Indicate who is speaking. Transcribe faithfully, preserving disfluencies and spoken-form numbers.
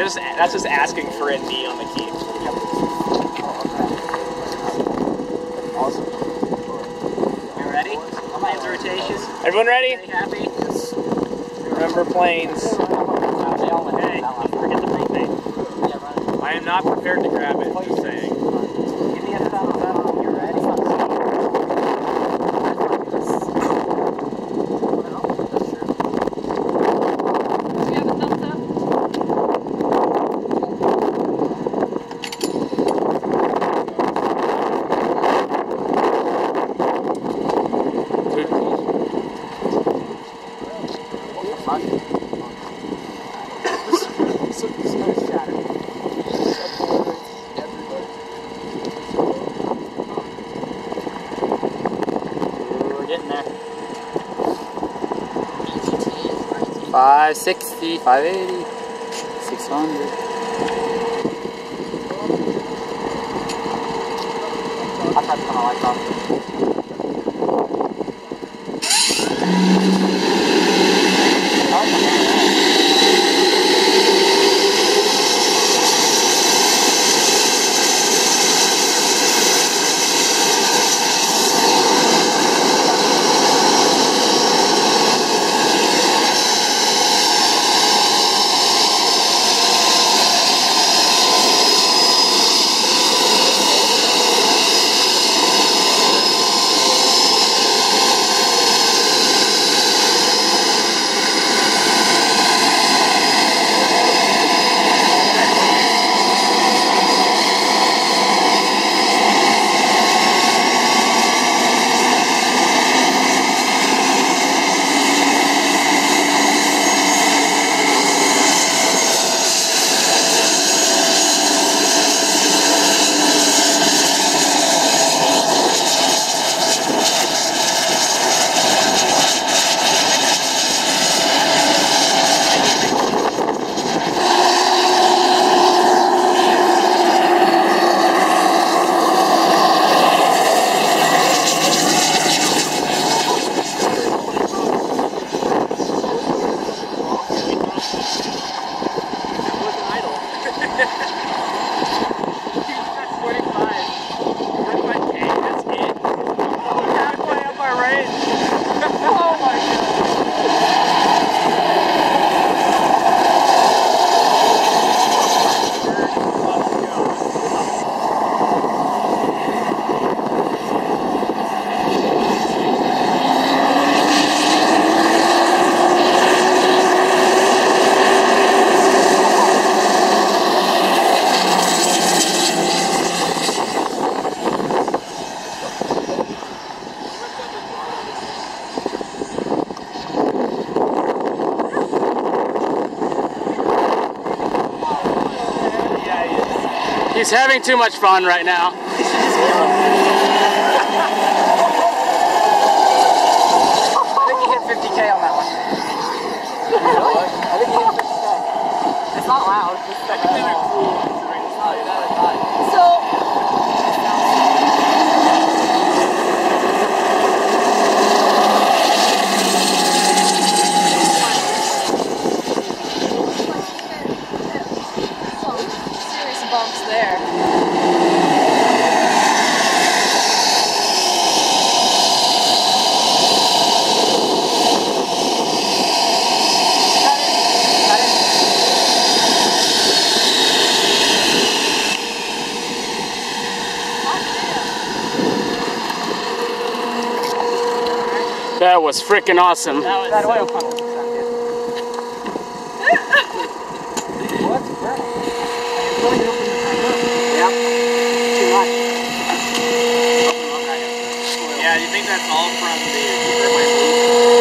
Speaker 1: Just, that's just asking for a knee on the key.
Speaker 2: Yep. Awesome.
Speaker 1: You ready? Planes rotation. Everyone ready?
Speaker 3: Everybody happy?
Speaker 2: Yes.
Speaker 1: Remember planes.
Speaker 3: Hey, don't forget the rebate.
Speaker 1: I am not prepared to grab it, just saying.
Speaker 3: Give me a thumbs up when you're ready. Do you have a thumbs up?
Speaker 2: five sixty, five eighty, six hundred. I've had kind of like that.
Speaker 1: He's having too much fun right now.
Speaker 3: I think he hit fifty K on that one. Really? I think he hit fifty K. It's not loud. It's not loud. So,
Speaker 4: serious bumps there.
Speaker 1: That was freaking awesome.
Speaker 3: that was that oil pump. What's burning? Really open the thing up. Yep. Too much.
Speaker 1: Yeah, do you think that's all from the...